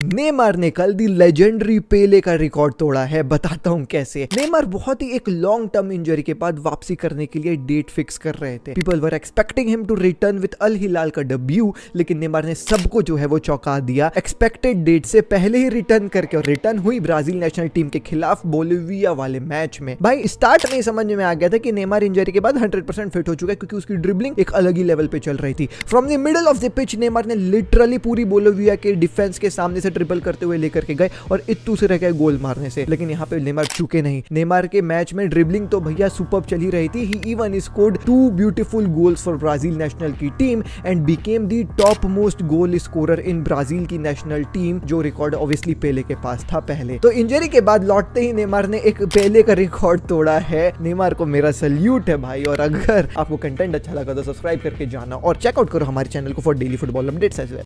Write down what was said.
Neymar ने कल दी legendary पेले का रिकॉर्ड तोड़ा है। बताता हूं कैसे। नेमार बहुत ही एक लॉन्ग टर्म इंजरी के बाद वापसी करने के लिए डेट फिक्स कर रहे थे। People were expecting him to return with Al Hilal का डेब्यू, लेकिन नेमार ने सबको जो है वो चौंका दिया। एक्सपेक्टेड डेट से पहले ही रिटर्न करके, और रिटर्न हुई ब्राजील नेशनल टीम के खिलाफ बोलिविया वाले मैच में। भाई स्टार्ट में समझ में आ गया था कि नेमार इंजरी के बाद 100% फिट हो चुका है, क्योंकि उसकी ड्रिबलिंग एक अलग ही लेवल पे चल रही थी। From the middle of the pitch Neymar ने लिटरली पूरी बोलिविया के डिफेंस के सामने से ट्रिपल करते हुए लेकर के गए और इत्तू से रह गए गोल मारने से। लेकिन यहाँ पे नेमार चुके नहीं। नेमार के मैच में ड्रिबलिंग तो भैया सुपर्ब चल ही रही थी। He even scored 2 beautiful goals for Brazil national की team and became the top most goal scorer in Brazil की नेशनल टीम, जो रिकॉर्ड ऑब्वियसली पेले के पास था पहले। तो इंजरी के बाद लौटते ही नेमार ने एक पेले का रिकॉर्ड तोड़ा है। नेमार को मेरा सल्यूट है भाई। और अगर आपको कंटेंट अच्छा लगा तो सब्सक्राइब करके जाना और चेकआउट करो हमारे चैनल को for daily football updates as well.